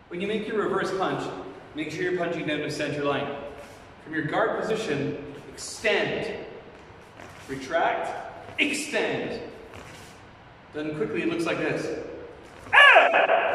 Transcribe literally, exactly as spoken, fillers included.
When you make your reverse punch, make sure you're punching down to center line. From your guard position, extend, retract, extend. Then quickly it looks like this. Ah!